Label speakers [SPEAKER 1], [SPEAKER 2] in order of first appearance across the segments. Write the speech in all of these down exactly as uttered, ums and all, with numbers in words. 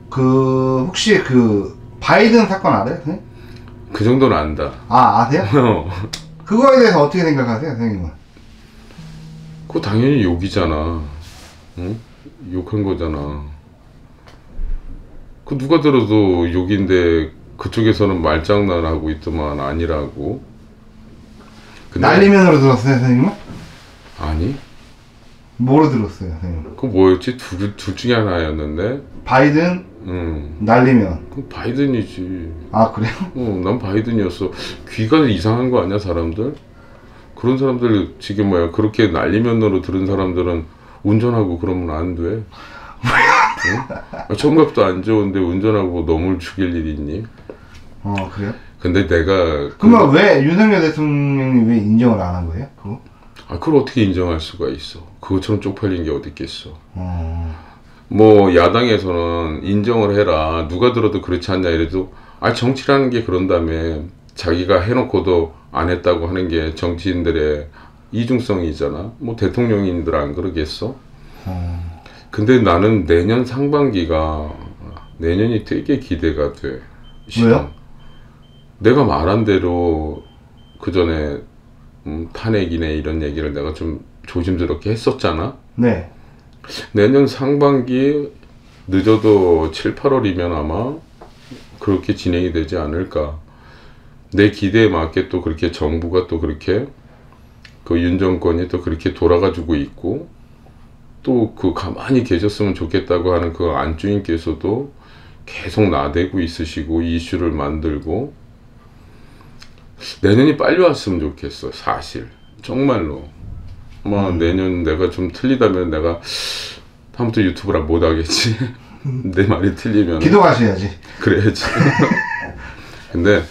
[SPEAKER 1] 그 혹시 그 바이든 사건 알아요, 선생님?
[SPEAKER 2] 그 정도는 안다.
[SPEAKER 1] 아, 아세요? 그거에 대해서 어떻게 생각하세요, 선생님은?
[SPEAKER 2] 그거 당연히 욕이잖아. 응? 욕한 거잖아. 그 누가 들어도 욕인데 그쪽에서는 말장난하고 있더만 아니라고. 근데
[SPEAKER 1] 날리면으로 들었어요, 선생님은?
[SPEAKER 2] 아니?
[SPEAKER 1] 뭐로 들었어요, 선생님?
[SPEAKER 2] 그거 뭐였지? 둘, 둘 중에 하나였는데.
[SPEAKER 1] 바이든,
[SPEAKER 2] 응.
[SPEAKER 1] 날리면.
[SPEAKER 2] 그 바이든이지.
[SPEAKER 1] 아, 그래요?
[SPEAKER 2] 어, 난 바이든이었어. 귀가 이상한 거 아니야, 사람들? 그런 사람들 지금 뭐야 그렇게 날리면으로 들은 사람들은 운전하고 그러면 안 돼. 응? 청각도 안 좋은데 운전하고 너물 죽일 일이 있니?
[SPEAKER 1] 어, 그래요?
[SPEAKER 2] 근데 내가
[SPEAKER 1] 그러면 그... 왜 윤석열 대통령이 왜 인정을 안 한 거예요? 그거?
[SPEAKER 2] 아, 그걸 어떻게 인정할 수가 있어? 그것처럼 쪽팔린 게 어디 있겠어?
[SPEAKER 1] 어...
[SPEAKER 2] 뭐 야당에서는 인정을 해라. 누가 들어도 그렇지 않냐 이래도 아, 정치라는 게 그런다며. 자기가 해놓고도 안 했다고 하는 게 정치인들의 이중성이잖아. 뭐 대통령인들 안 그러겠어?
[SPEAKER 1] 어...
[SPEAKER 2] 근데 나는 내년 상반기가 내년이 되게 기대가 돼.
[SPEAKER 1] 왜요?
[SPEAKER 2] 내가 말한 대로 그 전에 음, 탄핵이네 이런 얘기를 내가 좀 조심스럽게 했었잖아.
[SPEAKER 1] 네.
[SPEAKER 2] 내년 상반기 늦어도 칠, 팔월이면 아마 그렇게 진행이 되지 않을까. 내 기대에 맞게 또 그렇게 정부가 또 그렇게 그 윤 정권이 또 그렇게 돌아가지고 있고 또 그 가만히 계셨으면 좋겠다고 하는 그 안주인께서도 계속 나대고 있으시고 이슈를 만들고 내년이 빨리 왔으면 좋겠어. 사실 정말로 아마 음. 내년 내가 좀 틀리다면 내가 다음부터 유튜브를 못 하겠지. 내 말이 틀리면
[SPEAKER 1] 기도하셔야지.
[SPEAKER 2] 그래야지. 근데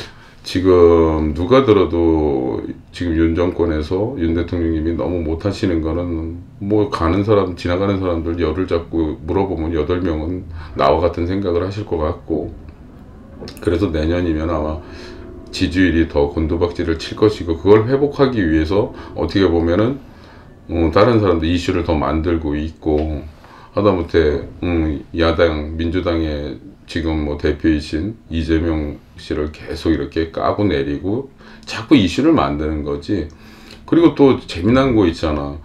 [SPEAKER 2] 지금 누가 들어도 지금 윤 정권에서 윤 대통령님이 너무 못하시는 거는 뭐 가는 사람 지나가는 사람들 열을 잡고 물어보면 여덟 명은 나와 같은 생각을 하실 것 같고 그래서 내년이면 아마 지지율이 더 곤두박질을 칠 것이고 그걸 회복하기 위해서 어떻게 보면은 어, 다른 사람들 이슈를 더 만들고 있고 하다못해 음, 야당 민주당의 지금 뭐 대표이신 이재명 씨를 계속 이렇게 까고 내리고 자꾸 이슈를 만드는 거지. 그리고 또 재미난 거 있잖아.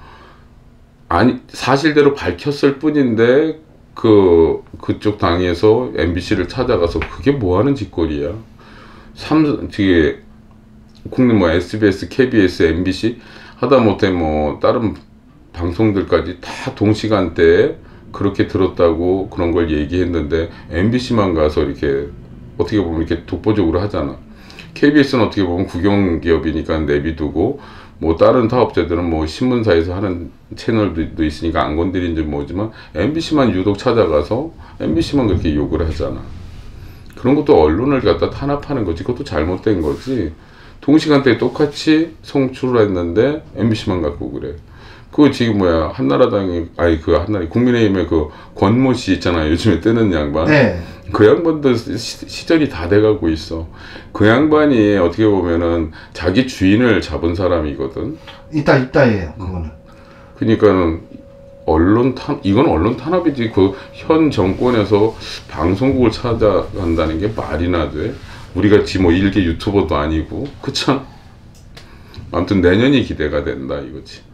[SPEAKER 2] 아니 사실대로 밝혔을 뿐인데 그 그쪽 당에서 엠비씨를 찾아가서 그게 뭐 하는 짓거리야. 삼 되게 국내 뭐 에스비에스, 케이비에스, 엠비씨 하다못해 뭐 다른 방송들까지 다 동시간대에 그렇게 들었다고 그런 걸 얘기했는데 엠비씨만 가서 이렇게 어떻게 보면 이렇게 독보적으로 하잖아. 케이비에스는 어떻게 보면 국영기업이니까 내비두고 뭐 다른 사업자들은 뭐 신문사에서 하는 채널도 있으니까 안 건드린지 뭐지만 엠비씨만 유독 찾아가서 엠비씨만 그렇게 욕을 하잖아. 그런 것도 언론을 갖다 탄압하는 거지. 그것도 잘못된 거지. 동시간대에 똑같이 송출을 했는데 엠비씨만 갖고 그래. 그 지금 뭐야 한나라당이 아니 그 한나라 국민의힘의 그 권모 씨 있잖아. 요즘에 뜨는 양반.
[SPEAKER 1] 네.
[SPEAKER 2] 그 양반도 시, 시절이 다 돼가고 있어. 그 양반이 어떻게 보면은 자기 주인을 잡은 사람이거든.
[SPEAKER 1] 있다 있다예요. 그거는.
[SPEAKER 2] 그러니까는 언론 탄 이건 언론 탄압이지. 그 현 정권에서 방송국을 찾아간다는 게 말이나 돼. 우리같이 뭐 일개 유튜버도 아니고 그참. 아무튼 내년이 기대가 된다 이거지.